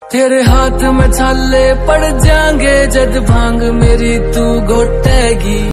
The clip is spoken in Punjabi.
तेरे हाथ में छाले पड़ जाएंगे जद भांग मेरी तू घोटेगी।